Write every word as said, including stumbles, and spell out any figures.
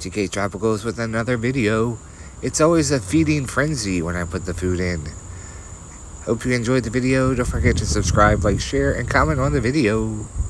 T K Tropicals with another video. It's always a feeding frenzy when I put the food in. Hope you enjoyed the video. Don't forget to subscribe, like, share, and comment on the video.